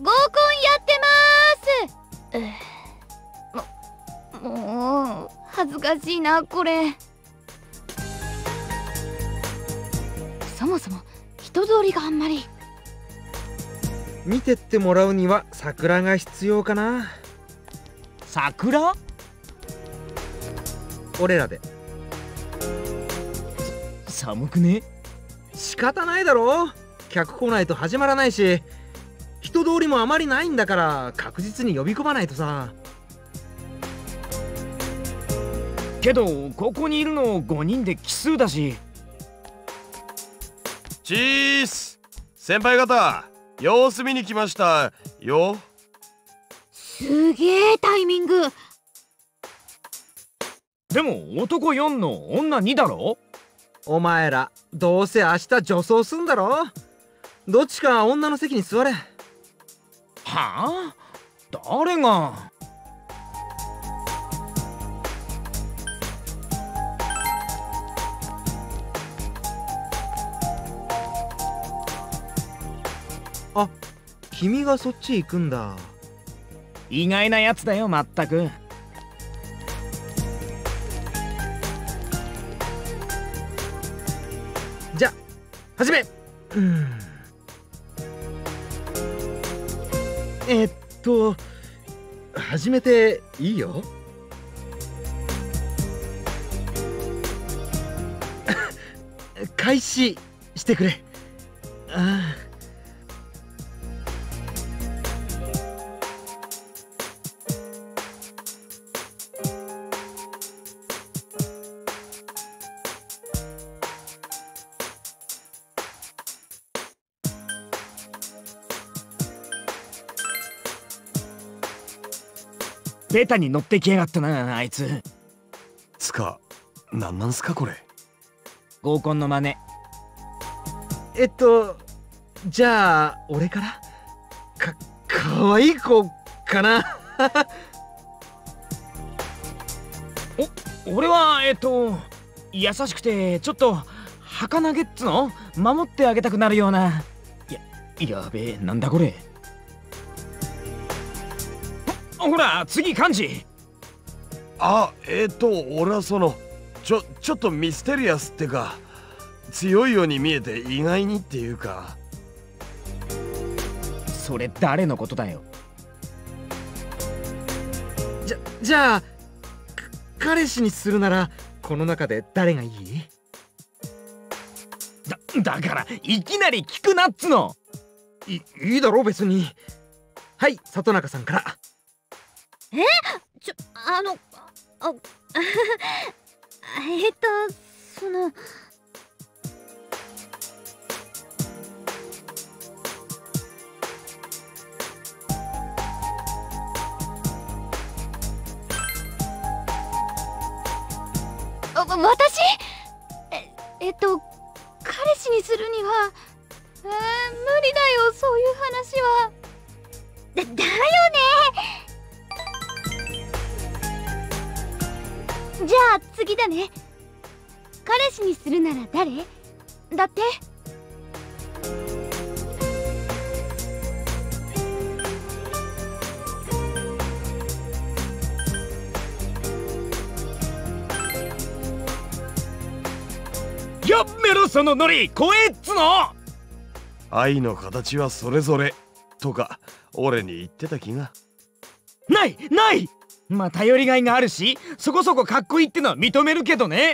合コンやってまーす。もう恥ずかしいなこれ。そもそも人通りがあんまり。 見てってもらうには桜が必要かな。 桜？ 俺らで。 寒くね？ 仕方ないだろ。客来ないと始まらないし、人通りもあまりないんだから確実に呼び込まないとさ。 けどここにいるの5人で奇数だし。 チース、先輩方様子見に来ましたよ。 すげえタイミング。 でも男4の女2だろ。 お前らどうせ明日女装すんだろ。どっちか女の席に座れ。 はあ？誰が？ あ、君がそっち行くんだ。 意外なやつだよまったく。 じゃ始め。始めていいよ。開始してくれ。ああ。 ベタに乗ってきやがったなあいつ。 つかなんなんすかこれ。 合コンの真似。 じゃあ俺からかわいい子かな。 俺は優しくてちょっと儚げっつの守ってあげたくなるような。やべえ、なんだこれ。ほら次漢字。 あ、俺はちょっとミステリアスってか、強いように見えて意外にっていうか。 それ誰のことだよ。 じゃあ彼氏にするならこの中で誰がいい？ だからいきなり聞くなっつの。 いいだろ別に。はい、里中さんから。 その私彼氏にするには無理だよ、そういう話は。だよね。じゃあ次だね。彼氏にするなら誰だって。 やめろそのノリ、怖えっつの。 愛の形はそれぞれとか俺に言ってた気が。 ない。まあ頼りがいがあるしそこそこかっこいいってのは認めるけどね。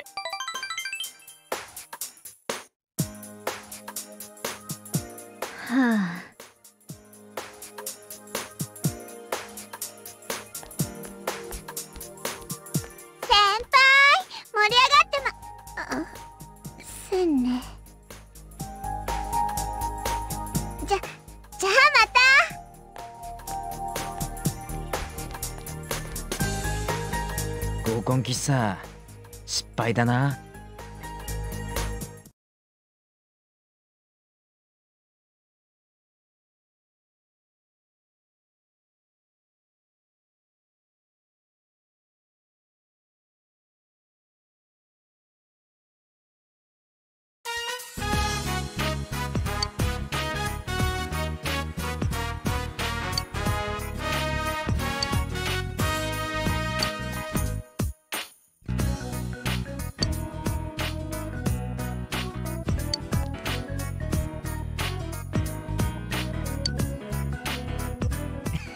はあ。先輩、盛り上がってせんね。じゃあまた。 合コン喫茶失敗だな。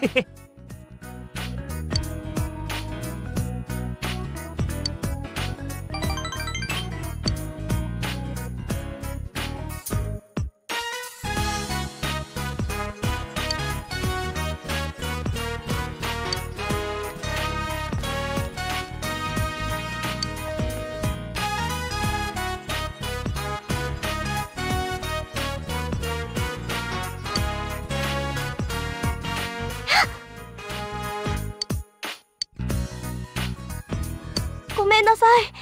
ごめんなさい。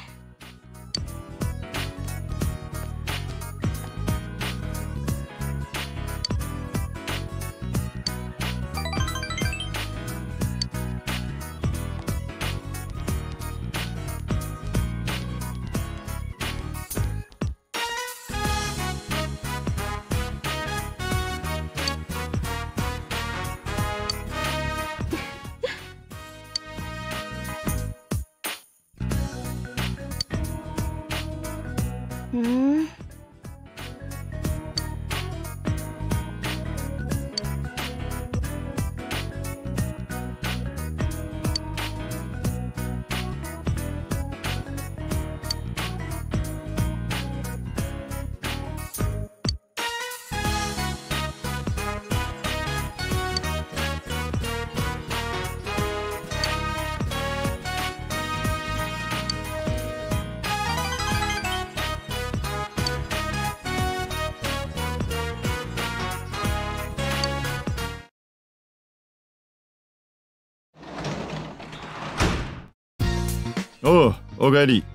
おう、おかえり。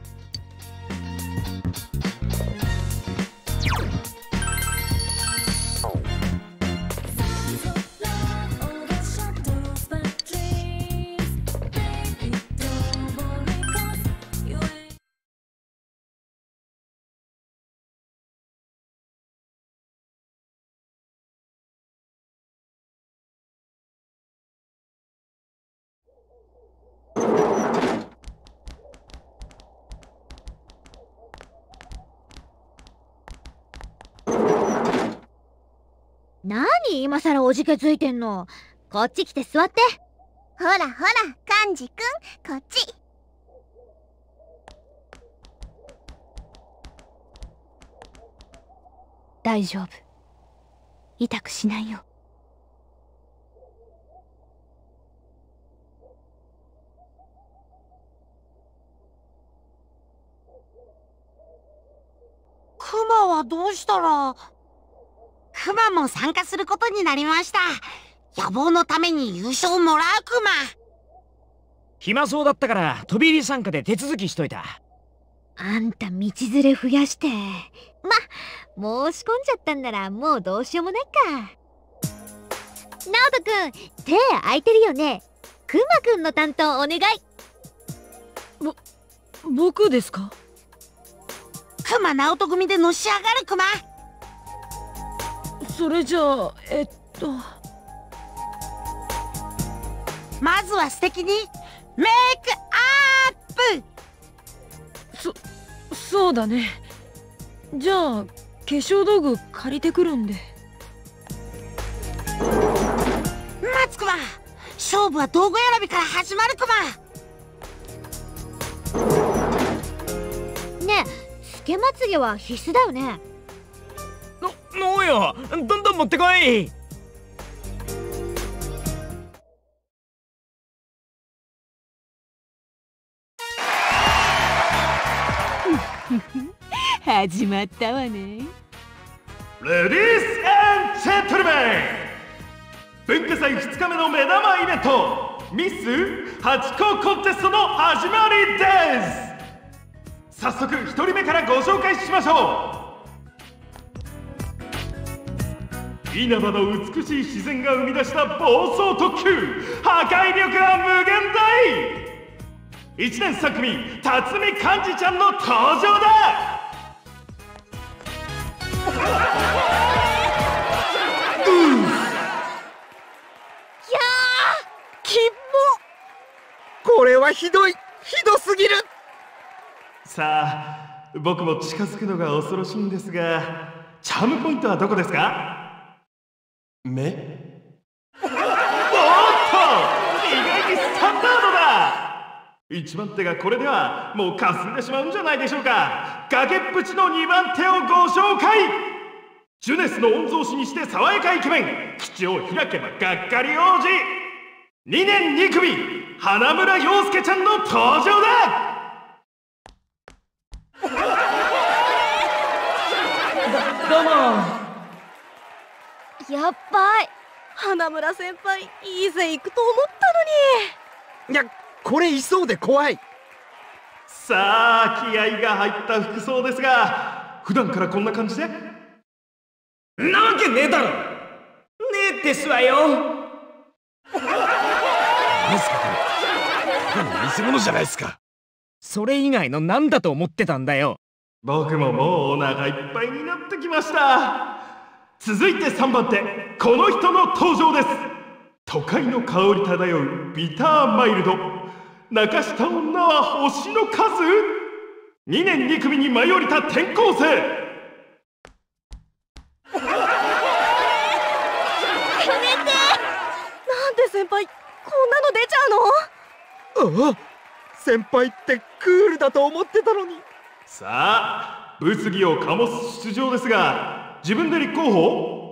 何今さらおじけついてんの。こっち来て座って。 ほらほら、カンジ君、こっち。 大丈夫。痛くしないよ。 クマはどうしたら。クマも参加することになりました。野望のために優勝もらうクマ。 暇そうだったから飛び入り参加で手続きしといた。 あんた道連れ増やして。申し込んじゃったんならもうどうしようもないか。ナオトくん、手空いてるよね。クマくんの担当お願い。 僕ですか？ クマナオト組でのし上がるクマ。 それじゃあまずは素敵にメイクアップ。そうだね。じゃあ化粧道具借りてくるんで。 待つクマ。勝負は道具選びから始まるクマ。 ねえ、つけまつげは必須だよね。 のうよ、どんどん持ってこい。 始まったわね。 レディース&ジェントルメン、文化祭2日目の目玉イベント、ミスハチ公コンテストの始まりです。早速1人目からご紹介しましょう。稲葉の美しい自然が生み出した暴走特急、破壊力は無限大。1年3組、辰巳寛治ちゃんの登場だ。 これはひどすぎる。 さあ、僕も近づくのが恐ろしいんですが、チャームポイントはどこですか？目？おっ 1番手がこれではもう霞んでしまうんじゃないでしょうか。崖っぷちの2番手をご紹介。ジュネスの御曹司にして爽やかイケメン、口を開けばがっかり王子、2年2組花村陽介ちゃんの登場だ。 どうも。 やっばい、花村先輩いいぜ行くと思ったのに。 いや、これいそうで怖い。 さあ気合が入った服装ですが、普段からこんな感じで？ なわけねえだろ。ねえですわよ。 何すかこれ、偽物じゃないですか。 それ以外の何だと思ってたんだよ。 僕ももうお腹いっぱいになってきました。続いて3番手、この人の登場です。都会の香り漂うビターマイルド、泣かした女は星の数。2年2組に舞い降りた転校生。 やめて。なんで先輩こんなの出ちゃうの？ ああ、先輩ってクールだと思ってたのに。 さあ物議を醸す出場ですが、自分で立候補？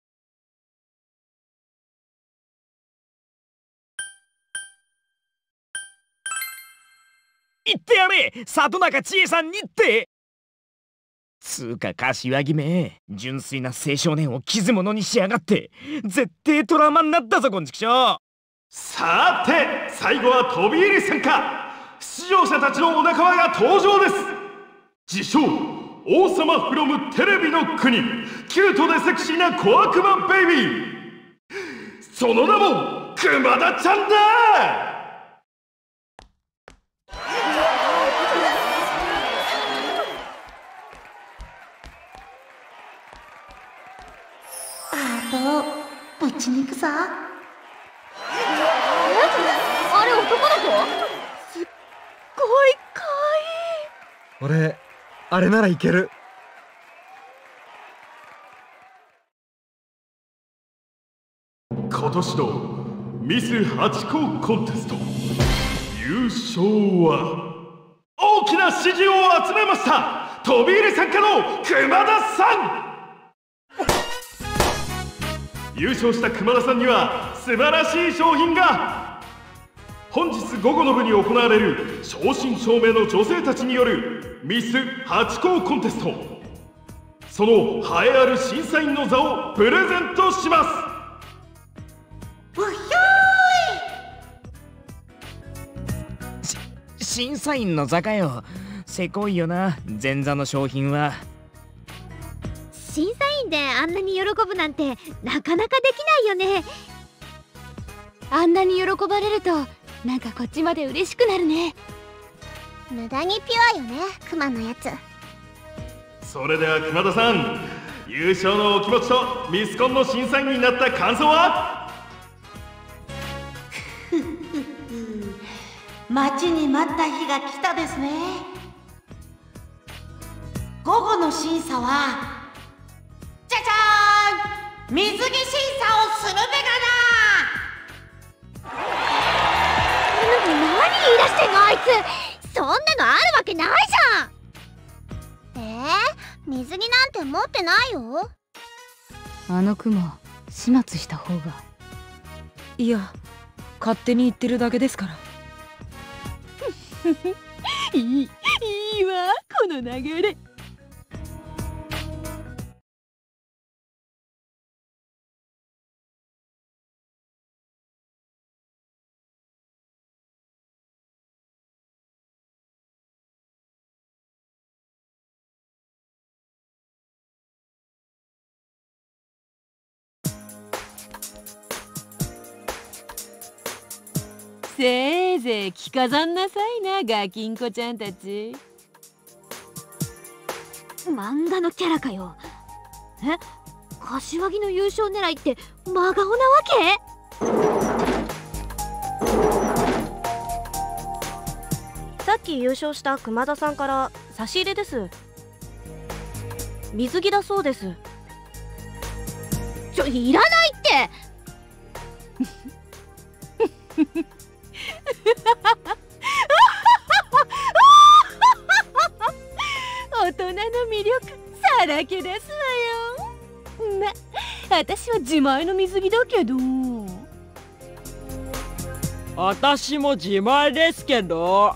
言ってやれ、里中千恵さんにって。つうか柏木め、純粋な青少年を傷物にしやがって、絶対トラウマになったぞこんちくしょう。 さて最後は飛び入り参加。出場者たちのお仲間が登場です。自称王様フロムテレビの国、キュートでセクシーな小悪魔ベイビー、その名も熊田ちゃんだ。 ぶち抜くさ。 あれ男の子？すっごいかわいい。 俺あれならいける。 今年のミスハチ公コンテスト優勝は大きな支持を集めました、飛び入り参加の熊田さん。優勝した熊田さんには素晴らしい賞品が。本日午後の部に行われる正真正銘の女性たちによるミスハチ公コンテスト、その栄えある審査員の座をプレゼントします。 うひょ審査員の座かよ。せこいよな、前座の商品は。 審査員であんなに喜ぶなんてなかなかできないよね。 あんなに喜ばれるとなんかこっちまで嬉しくなるね。 無駄にピュアよね、クマのやつ。 それでは熊田さん、優勝のお気持ちとミスコンの審査員になった感想は？ 待ちに待った日が来たですね。午後の審査はじゃじゃーん、水着審査をするべがな。 何言い出してんのあいつ。そんなのあるわけないじゃん。水着なんて持ってないよ。 あの雲始末した方が。いや、勝手に言ってるだけですから。いいわこの流れ。せいぜい着飾んなさいな、ガキンコちゃんたち。 漫画のキャラかよ。え、柏木の優勝狙いって真顔なわけ？ さっき優勝した熊田さんから差し入れです。水着だそうです。 いらないって。 らけですわよ。ま、私は自前の水着だけど。 私も自前ですけど。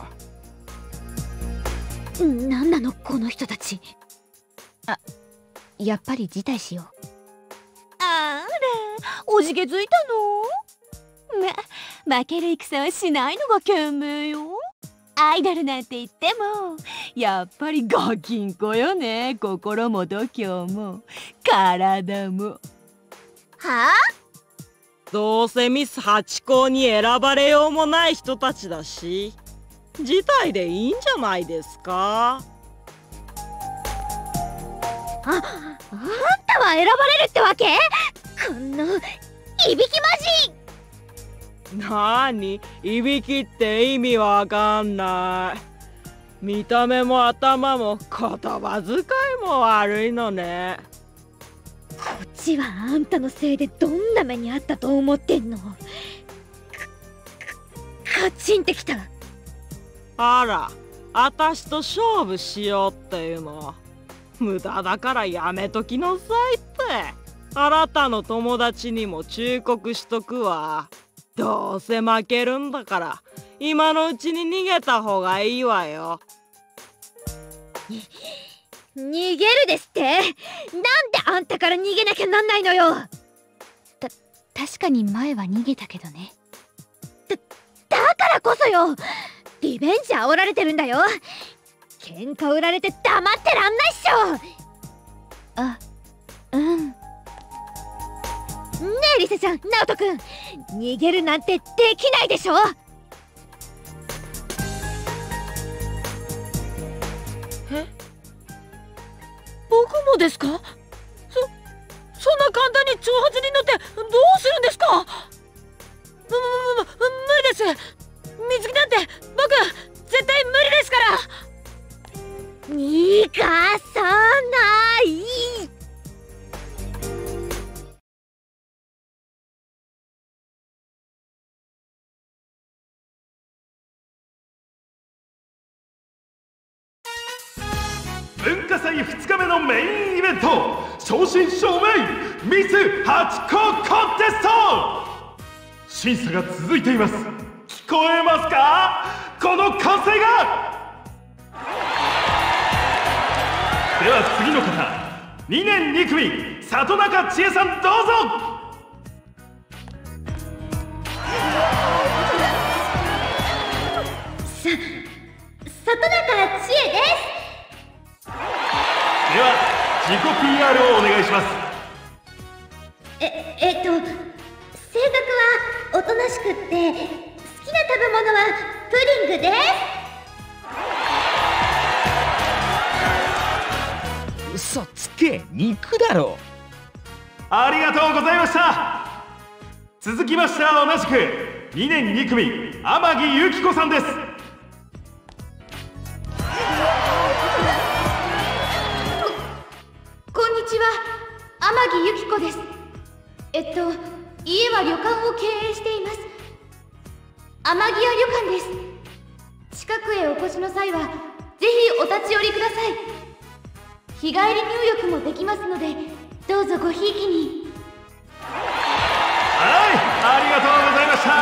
なんなのこの人たち。あ、やっぱり辞退しよう。 あら、おじけづいたの？負ける戦はしないのが賢明よ。アイドルなんて言ってもやっぱりガキンコよね。心も度胸も体も。 はあ？ どうせミス8校に選ばれようもない人たちだし、辞退でいいんじゃないですか。 あんたは選ばれるってわけ？このいびきまじ。 なに、いびきって意味わかんない。見た目も頭も言葉遣いも悪いのね。 こっちはあんたのせいでどんな目にあったと思ってんの。カチンってきた。 あら、あたしと勝負しようっていうの無駄だからやめときなさいって。あなたの友達にも忠告しとくわ。どうせ負けるんだから今のうちに逃げた方がいいわよ。 逃げるですって？なんであんたから逃げなきゃなんないのよ。確かに前は逃げたけどね。だからこそよ。リベンジ煽られてるんだよ。喧嘩売られて黙ってらんないっしょ。あ、うん。ねえリセちゃん、ナオトくん、逃げるなんてできないでしょ。 え？僕もですか？そんな簡単に挑発に乗ってどうするんですか？無理です。水着なんて僕絶対無理ですから。 逃がさない。 文化祭2日目のメインイベント、正真正銘ミス8個コンテスト。審査が続いています。聞こえますか、この歓声が。では次の方、2年2組里中千恵さん、どうぞ。 里中千恵です。 では自己 PR をお願いします。 性格はおとなしくって、好きな食べ物はプディングです。 嘘つけ、肉だろ。 ありがとうございました。続きましては同じく2年2組天城由紀子さんです。 こんにちは、天城由紀子です。家は旅館を経営しています。天城屋旅館です。近くへお越しの際はぜひお立ち寄りください。日帰り入浴もできますので、どうぞごひいきに。 はい、ありがとうございました。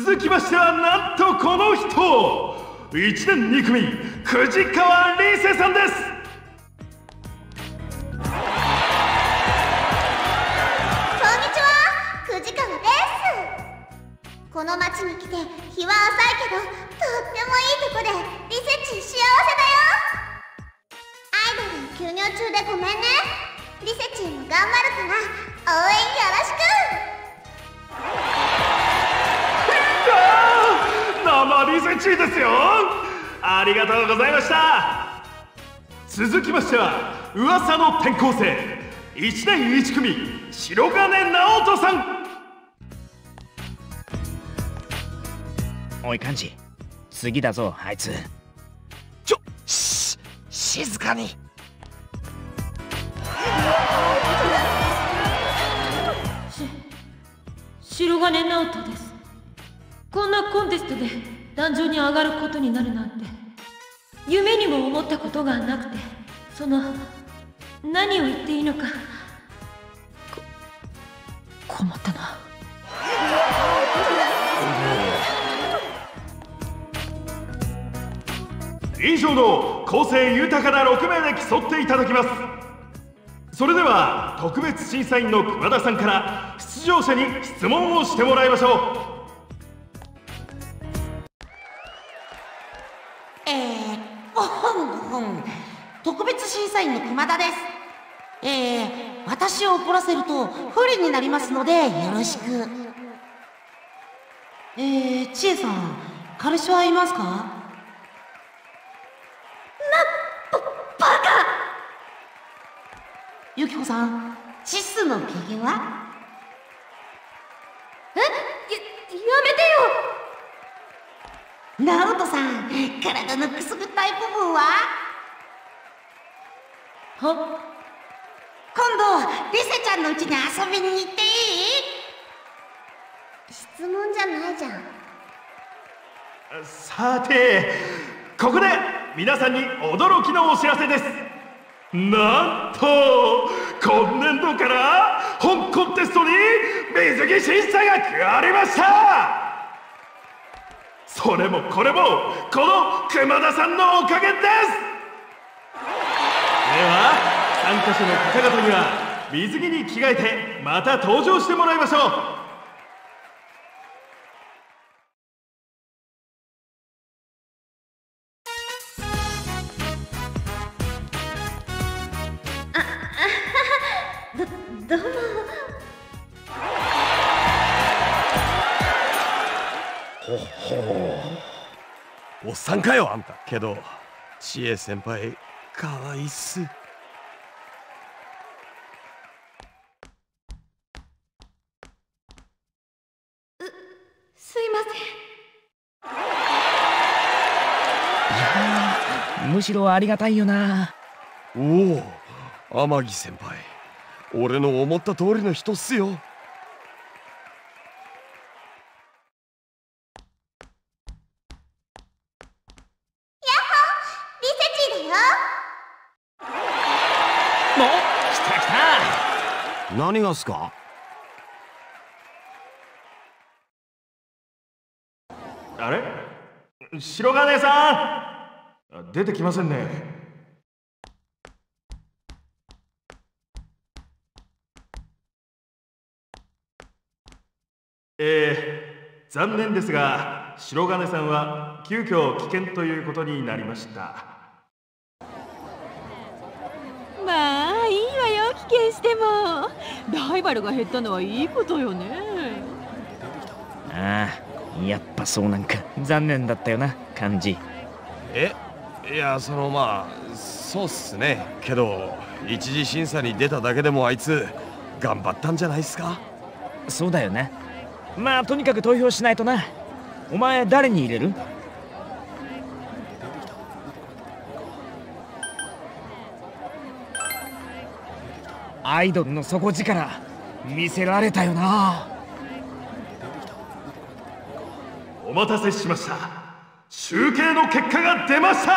続きましてはなんとこの人、1年2組藤川理瀬さんです。 この町に来て日は浅いけど、とってもいいとこでリセチ幸せだよ。アイドル休業中でごめんね。リセチも頑張るから応援よろしく。 生リセチですよ。ありがとうございました。続きましては噂の転校生1年1組白金直人さん。 おい幹事、次だぞあいつ。 静かに。 白金直人です。こんなコンテストで壇上に上がることになるなんて夢にも思ったことがなくて、 何を言っていいのか。 困ったな。 以上の個性豊かな6名で競っていただきます。それでは特別審査員の熊田さんから出場者に質問をしてもらいましょう。 特別審査員の熊田です。私を怒らせると不利になりますのでよろしく。千恵さん、彼氏はいますか？バカ！ユキコさん、チスの機嫌は？ やめてよ。 ナオトさん、体のくすぐったい部分は？今度リセちゃんのうちに遊びに行っていい？ 質問じゃないじゃん。 さて、ここで皆さんに驚きのお知らせです。なんと今年度から本コンテストに水着審査が加わりました。それもこれもこの熊田さんのおかげです。では参加者の方々には水着に着替えてまた登場してもらいましょう。 どうも。 ほほう、おっさんかよあんた。けど千恵先輩かわいいっす。 すいません。むしろありがたいよな。 おお、天城先輩、俺の思った通りの人っすよ。 やっほ、リセチーだよ。 来た来た。 何がっすか？ あれ、白金さん出てきませんね。残念ですが白金さんは急遽棄権ということになりました。 まあいいわよ、棄権しても。ライバルが減ったのはいいことよね。 ああ、やっぱそうなんか。残念だったよな、感じ。 いや、まあそうっすね。けど一次審査に出ただけでもあいつ頑張ったんじゃないっすか？ そうだよな。まあとにかく投票しないとな。お前誰に入れる？アイドルの底力見せられたよな。 お待たせしました。集計の結果が出ました。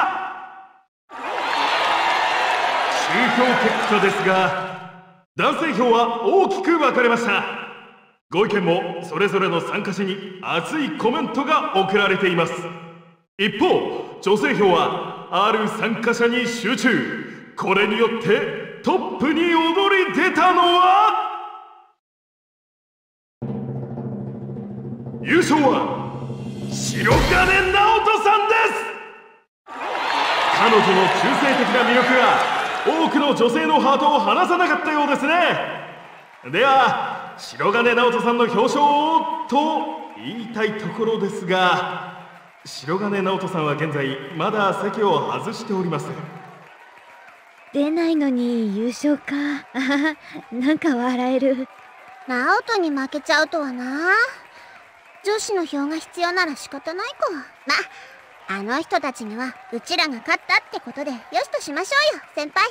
集票結果ですが、男性票は大きく分かれました。ご意見もそれぞれの参加者に熱いコメントが送られています。一方、女性票はある参加者に集中。これによってトップに躍り出たのは、優勝は白金直人さんです。彼女の中性的な魅力が多くの女性のハートを離さなかったようですね。では白金直人さんの表彰をと言いたいところですが、白金直人さんは現在まだ席を外しております。 出ないのに優勝か。あはは、なんか笑える。 ナオトに負けちゃうとはな。女子の票が必要なら仕方ないか。まあの人たちにはうちらが勝ったってことでよしとしましょうよ、先輩。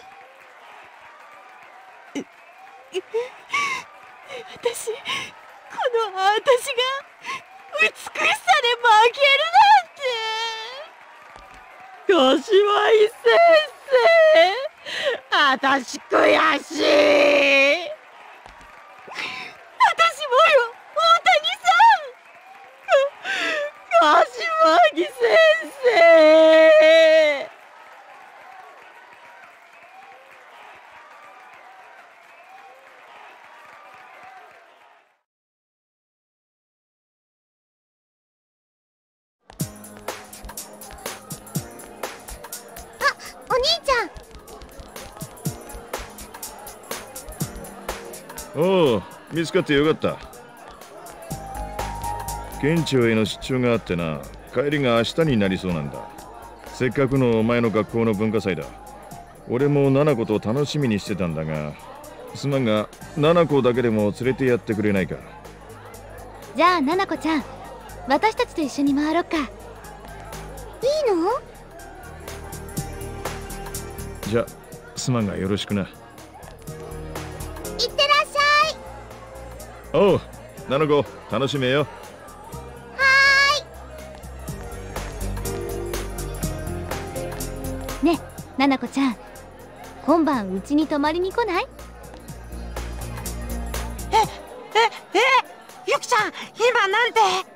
私が美しさで負けるなんて。柏木先生、 あたし悔しい。私もよ、大谷さん。柏木先生。 お兄ちゃん。 おお、見つかってよかった。県庁への出張があってな、帰りが明日になりそうなんだ。せっかくのお前の学校の文化祭だ。俺も七子と楽しみにしてたんだが、すまんが七子だけでも連れてやってくれないか。 じゃあななこちゃん、私たちと一緒に回ろっか。いいの？ じゃあすまんがよろしくな。 いってらっしゃい。 おう、七子楽しめよ。 ね、ななこちゃん、今晩うちに泊まりに来ない？ ゆきちゃん、今なんて？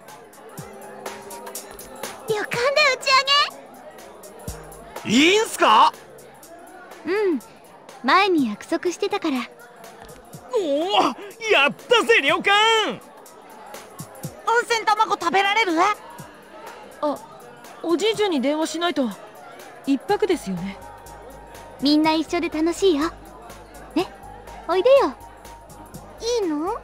旅館で打ち上げ？ いいんすか？ うん、前に約束してたから。 おお、やったぜ旅館。 温泉卵食べられる？ あ、おじいちゃんに電話しないと。一泊ですよね。 みんな一緒で楽しいよ。ね、おいでよ。 いいの？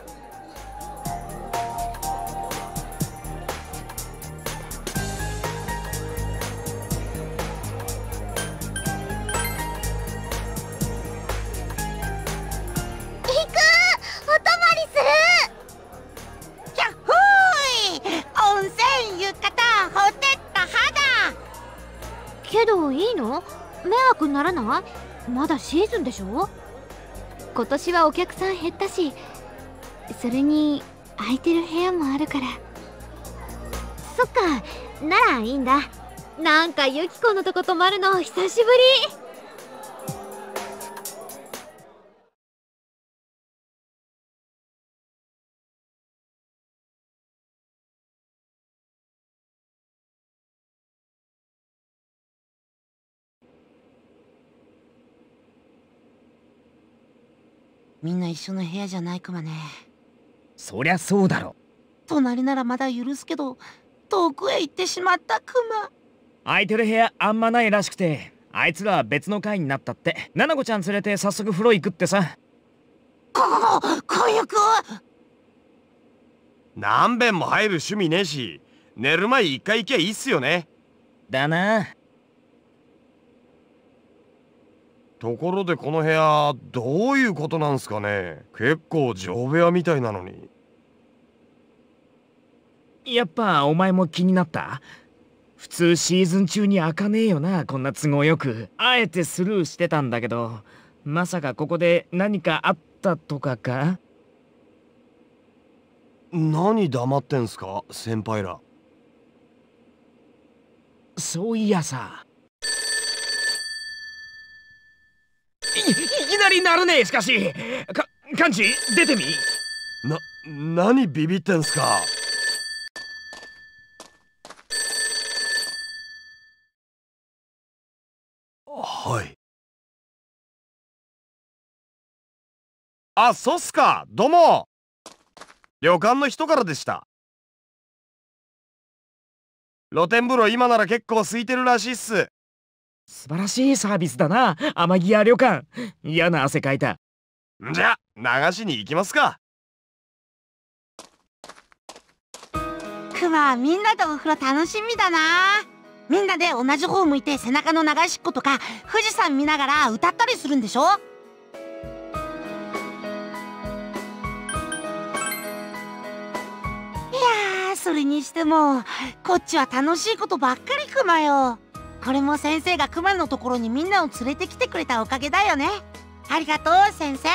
けどいいの？迷惑にならない？まだシーズンでしょ？ 今年はお客さん減ったし、それに空いてる部屋もあるから。 そっか、ならいいんだ。なんかユキコのとこ泊まるの久しぶり。 みんな一緒の部屋じゃないクマね。 そりゃそうだろ。 隣ならまだ許すけど、遠くへ行ってしまったクマ。 空いてる部屋あんまないらしくて、あいつらは別の階になったって。ななこちゃん連れて早速風呂行くってさ。 婚約？ 何遍も入る趣味ねえし、寝る前一回行きゃいいっすよね。 だな。 ところでこの部屋どういうことなんすかね。結構上部屋みたいなのに。 やっぱお前も気になった？普通シーズン中に開かねえよな、こんな都合よく。あえてスルーしてたんだけど、まさかここで何かあったとかか？ 何黙ってんすか先輩ら。 そういやさ、いきなりなるねえ。しかしカンチ出てみ。 何ビビってんすか。はい。あ、そうっすか。どうも。旅館の人からでした。露天風呂今なら結構空いてるらしいっす。 素晴らしいサービスだな、天城旅館。嫌な汗かいた。 じゃあ流しに行きますか。 クマ、みんなとお風呂楽しみだな。みんなで同じ方向いて背中の流しっことか富士山見ながら歌ったりするんでしょ。いやー、それにしてもこっちは楽しいことばっかりクマよ。これも先生がクマのところにみんなを連れてきてくれたおかげだよね。ありがとう先生。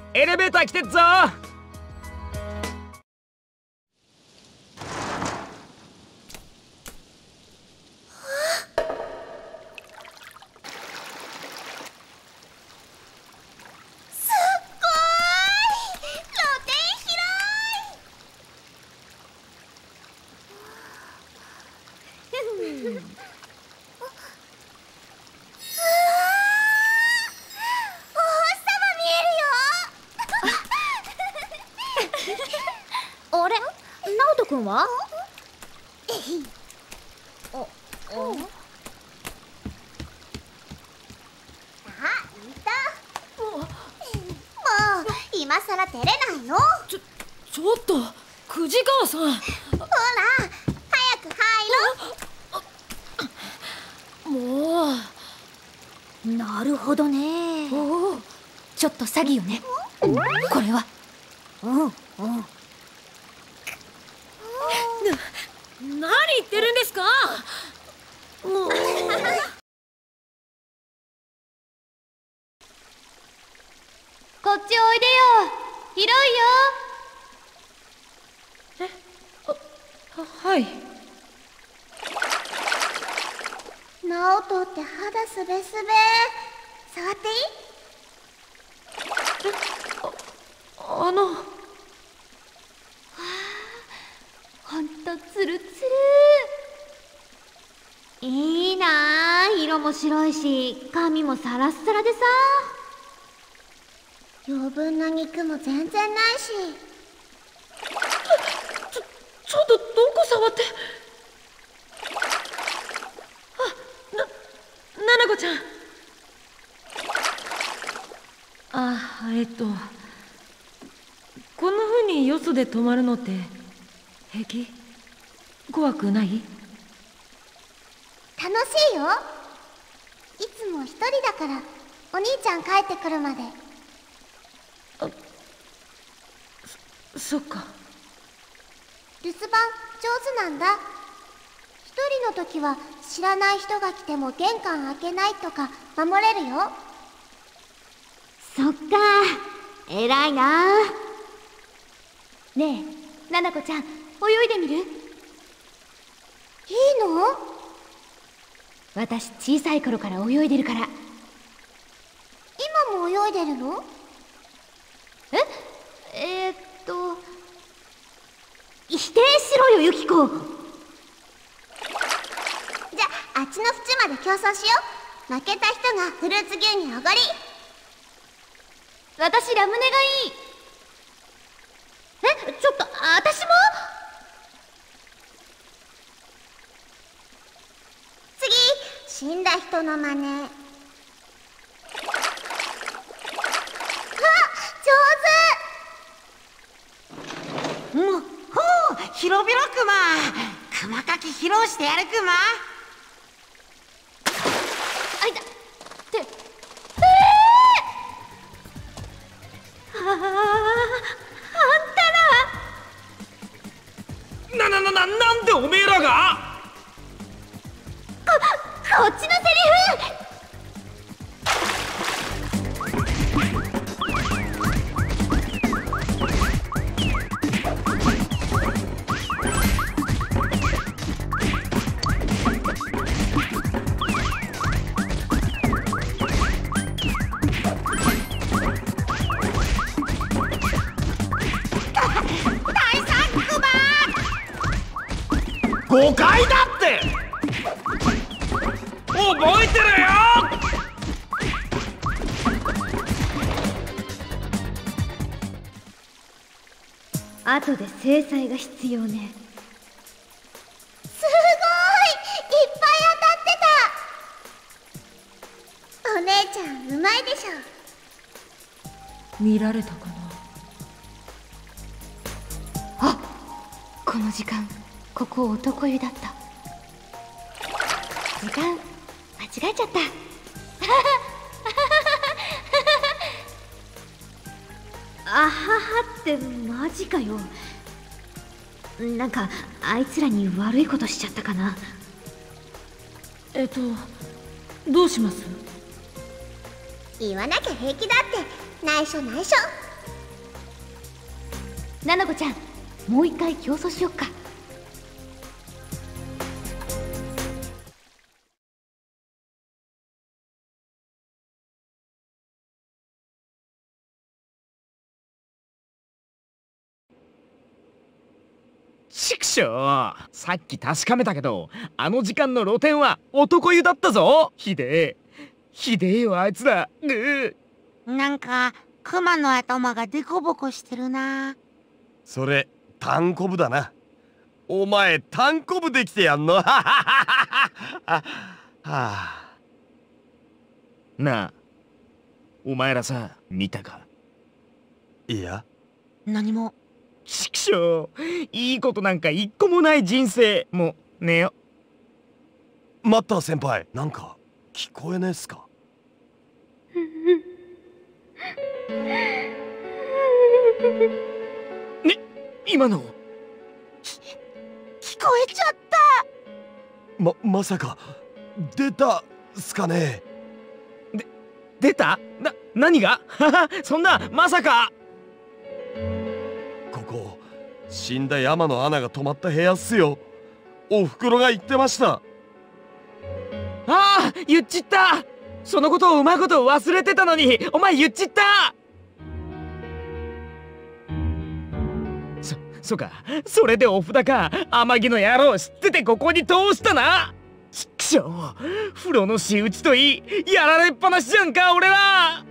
エレベーター来てっぞ。 あれ、直人くんは？ 今さら照れないの？ ちょっと藤川さん、 ほら早く入ろう。 もう。なるほどね。 おお、ちょっと詐欺よねこれは。何言ってるんですか。 こっちおいでよ。広いよ。 はい。 直人って肌すべすべ。触っていい？ ほんとツルツル。 いいなあ、色も白いし髪もサラッサラでさ。 余分な肉も全然ないし。 ちょっとどこ触って。ななこちゃん。こんな風によそで泊まるのって平気？怖くない？ 楽しいよ。いつも一人だからお兄ちゃん帰ってくるまで。 そっか。 留守番上手なんだ。一人の時は知らない人が来ても玄関開けないとか守れるよ。 そっか、偉いな。 ねえ、ななこちゃん、泳いでみる？いいの？ 私小さい頃から泳いでるから。 今も泳いでるの？ 否定しろよ、ユキコ。 じゃあ、あっちの縁まで競争しよう。負けた人がフルーツ牛乳おごり。 私ラムネがいい。 ちょっと、私も？ 次、死んだ人の真似。 広々クマ。クマかき披露してやるクマ。 あいたってあんたらなんでおめえらが？ こっちのセリフ。 誤解だって覚えてるよ。 後で制裁が必要ね。 すごい、いっぱい当たってた。お姉ちゃんうまいでしょ。 見られたかな。 この時間ここ男湯だった。時間間違えちゃった。 あははってマジかよ。なんかあいつらに悪いことしちゃったかな。 どうします？ 言わなきゃ平気だって。内緒内緒。 ななこちゃん、もう一回競争しよっか。 ちくしょう、さっき確かめたけど、あの時間の露店は男湯だったぞ。ひでえよあいつら。 なんかクマの頭がデコボコしてるな。 それタンコブだな。お前タンコブできてやんの。はあ、 なあ、お前らさ、見たか？ いや、 何も。 ちくしょう、いいことなんか一個もない人生。もう寝よ。 マッター先輩、なんか聞こえねえっすか？ 今の聞こえちゃった。 まさか出たっすかね？ 出た？何が？そんな、まさか。 ここ死んだ山の穴が止まった部屋っすよ。おふくろが言ってました。 ああ、言っちった。そのことをうまいこと忘れてたのに、お前言っちった。そうか、それでお札か。天城の野郎知っててここに通したな。ちくしょう、風呂の仕打ちといい、やられっぱなしじゃんか俺ら。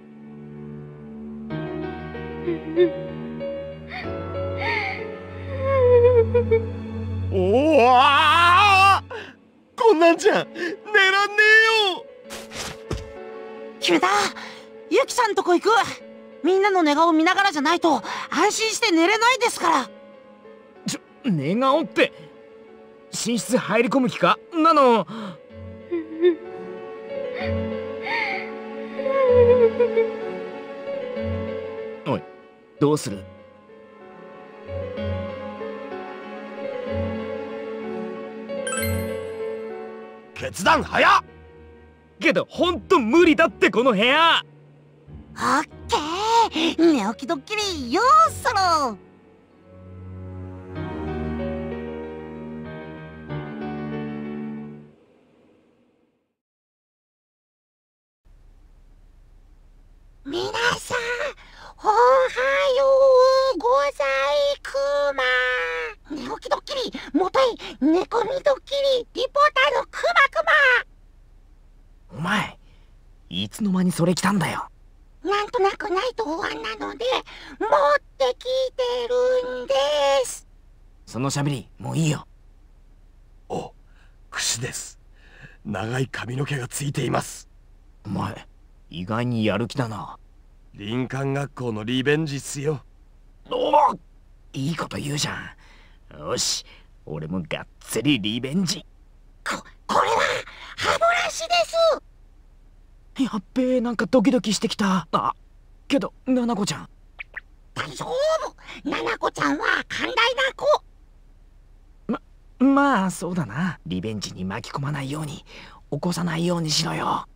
おお、こんなんじゃ寝らんねえよ。 決めた。ユキさんとこ行く。みんなの寝顔見ながらじゃないと安心して寝れないですから。 寝顔って寝室入り込む気かなの？おい、どうする？ 決断早っ。 けどほんと無理だって、この部屋。 オッケー、寝起きドッキリよーそろ。皆さん、おはようございくま。寝起きドッキリ、もとい寝込みドッキリ、リポーターのくまくま。 お前、いつの間にそれ来たんだよ。 なんとなくないと不安なので持ってきてるんです。 そのしゃべりもういいよ。 お、櫛です。長い髪の毛がついています。 お前意外にやる気だな。 林間学校のリベンジっすよ。 おお、いいこと言うじゃん。よし、俺もがっつりリベンジ。 これは歯ブラシです。 やっべえ、なんかドキドキしてきた。あ、けどななこちゃん。 大丈夫、ななこちゃんは寛大な子。 まあそうだな。リベンジに巻き込まないように、起こさないようにしろよ。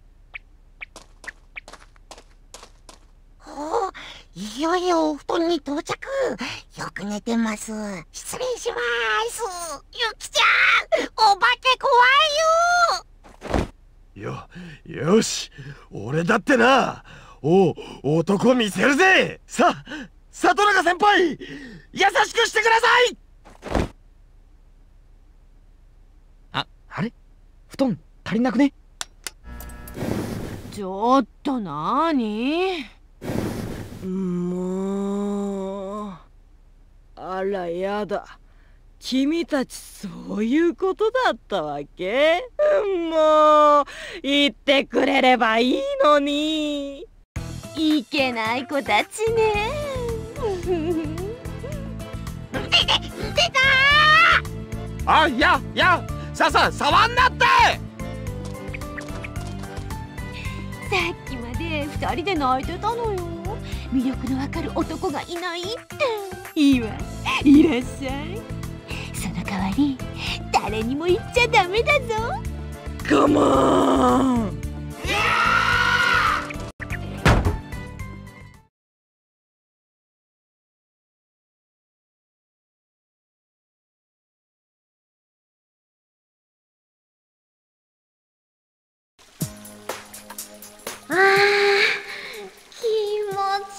お、いよいよお布団に到着。よく寝てます。失礼します。ゆきちゃん、お化け怖いよ。 よし、俺だってな、男見せるぜ。里中先輩、優しくしてください。 あれ、布団足りなくね？ ちょっとなーに？もう、あらやだ。君たちそういうことだったわけ？もう言ってくれればいいのに。 いけない子たちね。 出たあ、いや触んなって。 さっきまで2人で泣いてたのよ。魅力のわかる男がいないって。いいわ、いらっしゃい。その代わり誰にも言っちゃダメだぞ。 カモン。 あー気持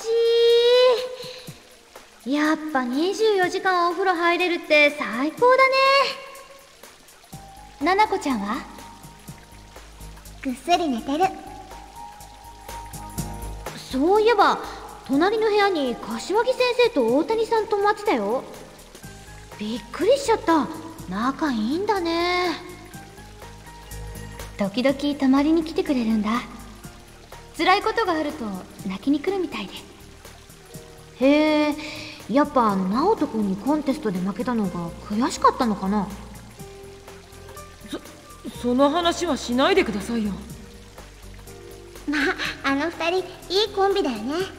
ちいい。やっぱ24時間お風呂入れるって最高だね。ななこちゃんは？ ぐっすり寝てる。 そういえば隣の部屋に柏木先生と大谷さん泊まってたよ。びっくりしちゃった。仲いいんだね。時々泊まりに来てくれるんだ。辛いことがあると泣きに来るみたいで。へえ、やっぱ直人君にコンテストで負けたのが悔しかったのかな。 その話はしないでくださいよ。 まあ、あの二人いいコンビだよね。